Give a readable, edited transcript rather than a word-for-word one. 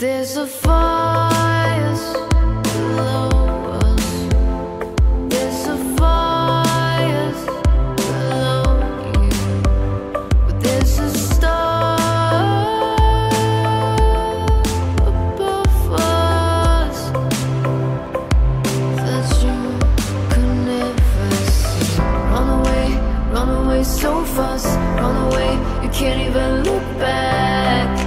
There's a fire below us. There's a fire below you. But there's a star above us that you could never see. Run away so fast. Run away, you can't even look back.